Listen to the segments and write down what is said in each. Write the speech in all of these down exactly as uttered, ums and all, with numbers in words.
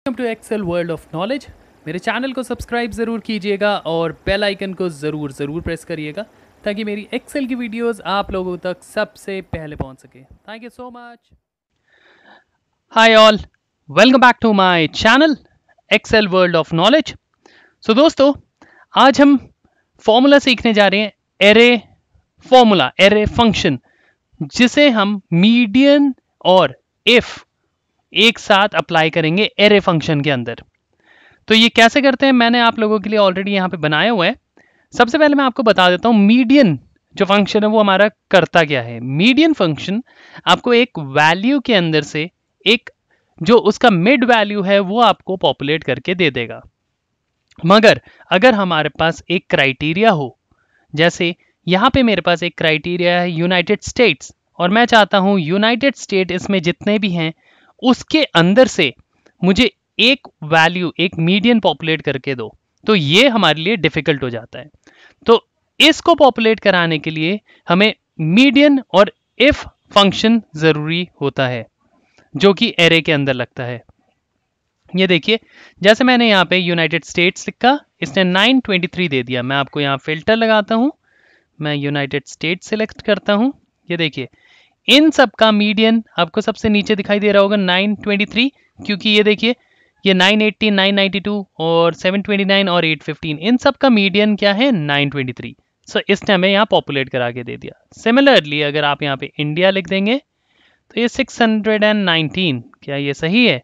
Welcome to Excel world of knowledge. मेरे channel को subscribe ज़रूर कीजिएगा और बेल आइकन को ज़रूर ज़रूर प्रेस करिएगा ताकि मेरी एक्सेल की वीडियोस आप लोगों तक सबसे पहले पहुंच सके। Thank you so much. Hi all, welcome back to my channel Excel world of knowledge. So दोस्तों, आज हम फॉर्मूला सीखने जा रहे हैं, एरे फॉर्मूला, एरे फंक्शन, जिसे हम मीडियन और इफ एक साथ अप्लाई करेंगे एरे फंक्शन के अंदर। तो ये कैसे करते हैं मैंने आप लोगों के लिए ऑलरेडी यहाँ पे बनाया हुआ है। सबसे पहले मैं आपको बता देता हूँ मीडियन जो फंक्शन है वो हमारा करता क्या है। मीडियन फंक्शन आपको एक वैल्यू के अंदर से एक जो उसका मिड वैल्यू है वो आपको पॉपुलेट करके दे देगा। मगर अगर हमारे पास एक क्राइटेरिया हो, जैसे यहाँ पे मेरे पास एक क्राइटेरिया है यूनाइटेड स्टेट्स, और मैं चाहता हूँ यूनाइटेड स्टेट इसमें जितने भी हैं उसके अंदर से मुझे एक वैल्यू, एक मीडियन पॉपुलेट करके दो, तो ये हमारे लिए डिफिकल्ट हो जाता है। तो इसको पॉपुलेट कराने के लिए हमें मीडियन और इफ फंक्शन जरूरी होता है जो कि एरे के अंदर लगता है। ये देखिए, जैसे मैंने यहाँ पे यूनाइटेड स्टेट्स लिखा, इसने नाइन ट्वेंटी थ्री दे दिया। मैं आपको यहाँ फिल्टर लगाता हूँ, मैं यूनाइटेड स्टेट्स सिलेक्ट करता हूँ। ये देखिए, इन सब का मीडियन आपको सबसे नीचे दिखाई दे रहा होगा नाइन ट्वेंटी थ्री, क्योंकि ये देखिए ये nine eighty, nine ninety two और सेवन ट्वेंटी नाइन और एट फिफ्टीन, इन सब का मीडियन क्या है, नाइन ट्वेंटी थ्री। सो इसने हमें यहाँ पॉपुलेट करा के दे दिया। सिमिलरली अगर आप यहाँ पे इंडिया लिख देंगे तो ये सिक्स हंड्रेड नाइनटीन, क्या ये सही है?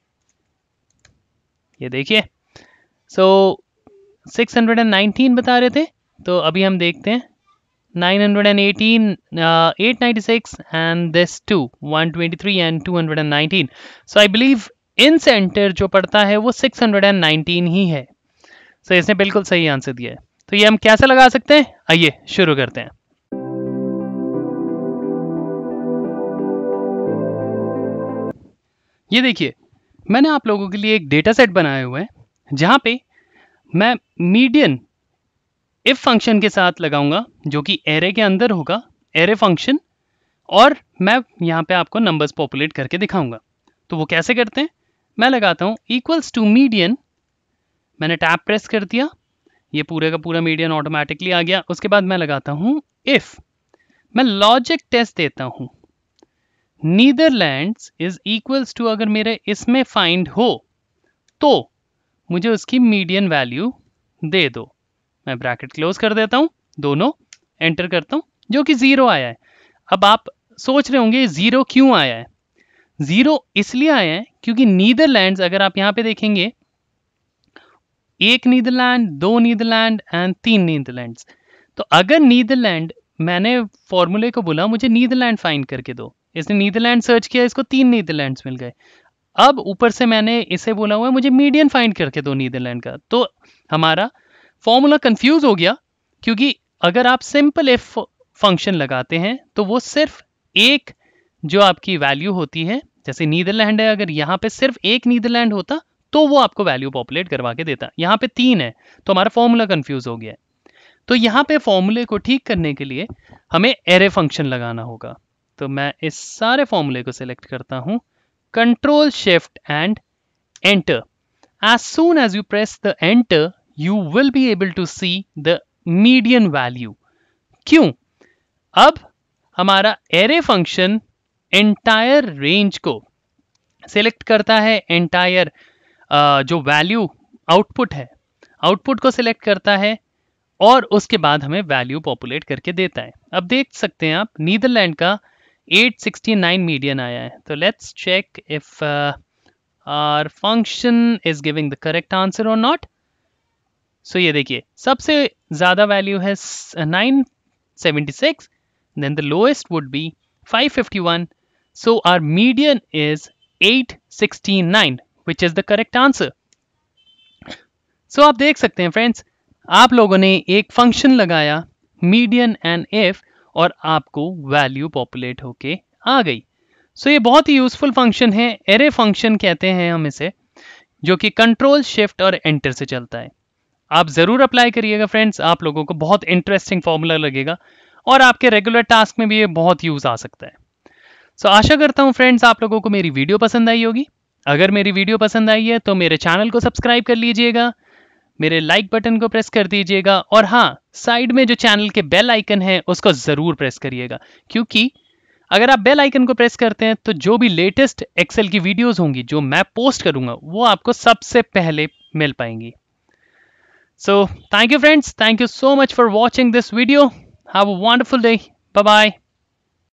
ये देखिए, सो सिक्स हंड्रेड नाइनटीन बता रहे थे, तो अभी हम देखते हैं nine eighteen, uh, eight ninety six and this two, one twenty three and two nineteen. So I believe in centre जो पड़ता है वो सिक्स हंड्रेड नाइनटीन ही है। so इसने बिल्कुल सही आंसर दिया है। तो ये हम कैसे लगा सकते हैं, आइए शुरू करते हैं। ये देखिए, मैंने आप लोगों के लिए एक डेटा सेट बनाया हुआ है जहां पे मैं मीडियन इफ फंक्शन के साथ लगाऊंगा जो कि एरे के अंदर होगा, एरे फंक्शन, और मैं यहाँ पे आपको नंबर्स पॉपुलेट करके दिखाऊंगा। तो वो कैसे करते हैं, मैं लगाता हूँ इक्वल्स टू मीडियन, मैंने टैब प्रेस कर दिया, ये पूरे का पूरा मीडियन ऑटोमेटिकली आ गया। उसके बाद मैं लगाता हूँ इफ, मैं लॉजिक टेस्ट देता हूँ, नीदरलैंड्स इज इक्वल्स टू, अगर मेरे इसमें फाइंड हो तो मुझे उसकी मीडियन वैल्यू दे दो। मैं ब्रैकेट क्लोज कर देता हूं, दोनों एंटर करता हूं, जो कि जीरो आया है। अब आप सोच रहे होंगे जीरो क्यों आया है? जीरो इसलिए आया है क्योंकि नीदरलैंड्स, अगर आप यहां पे देखेंगे, एक नीदरलैंड, दो नीदरलैंड एंड तीन नीदरलैंड्स। तो अगर नीदरलैंड, मैंने फॉर्मूले को बोला मुझे नीदरलैंड फाइंड करके दो, इसने नीदरलैंड सर्च किया, इसको तीन नीदरलैंड्स मिल गए। अब ऊपर से मैंने इसे बोला हुआ है मुझे मीडियन फाइंड करके दो नीदरलैंड का, तो हमारा फॉर्मूला कंफ्यूज हो गया। क्योंकि अगर आप सिंपल इफ फंक्शन लगाते हैं तो वो सिर्फ एक जो आपकी वैल्यू होती है, जैसे नीदरलैंड है, अगर यहाँ पे सिर्फ एक नीदरलैंड होता तो वो आपको वैल्यू पॉपुलेट करवा के देता। यहाँ पे तीन है तो हमारा फॉर्मूला कंफ्यूज हो गया है। तो यहाँ पे फॉर्मूले को ठीक करने के लिए हमें एरे फंक्शन लगाना होगा। तो मैं इस सारे फॉर्मूले को सिलेक्ट करता हूँ, control shift and enter. As soon as you press the enter you will be able to see the median value. क्यों? अब हमारा एरे फंक्शन एंटायर रेंज को सिलेक्ट करता है, एंटायर जो वैल्यू आउटपुट है, आउटपुट को सिलेक्ट करता है और उसके बाद हमें वैल्यू पॉपुलेट करके देता है। अब देख सकते हैं आप, नीदरलैंड का एट सिक्सटी नाइन मीडियन आया है। तो let's check if our function is giving the correct answer और नॉट। सो so, ये देखिए, सबसे ज्यादा वैल्यू है nine seventy six, then the lowest would be five fifty one, so our median is eight sixty nine, which is the correct answer. So आप देख सकते हैं फ्रेंड्स, आप लोगों ने एक फंक्शन लगाया मीडियन एंड इफ और आपको वैल्यू पॉपुलेट होके आ गई। सो so, ये बहुत ही यूजफुल फंक्शन है, एरे फंक्शन कहते हैं हम इसे, जो कि कंट्रोल शिफ्ट और एंटर से चलता है। आप जरूर अप्लाई करिएगा फ्रेंड्स, आप लोगों को बहुत इंटरेस्टिंग फॉर्मूला लगेगा और आपके रेगुलर टास्क में भी ये बहुत यूज आ सकता है। सो so, आशा करता हूं फ्रेंड्स आप लोगों को मेरी वीडियो पसंद आई होगी। अगर मेरी वीडियो पसंद आई है तो मेरे चैनल को सब्सक्राइब कर लीजिएगा, मेरे लाइक बटन को प्रेस कर दीजिएगा, और हाँ, साइड में जो चैनल के बेल आइकन है उसको ज़रूर प्रेस करिएगा, क्योंकि अगर आप बेल आइकन को प्रेस करते हैं तो जो भी लेटेस्ट एक्सेल की वीडियोस होंगी जो मैं पोस्ट करूंगा वो आपको सबसे पहले मिल पाएंगी। So thank you friends, thank you so much for watching this video. Have a wonderful day. Bye bye.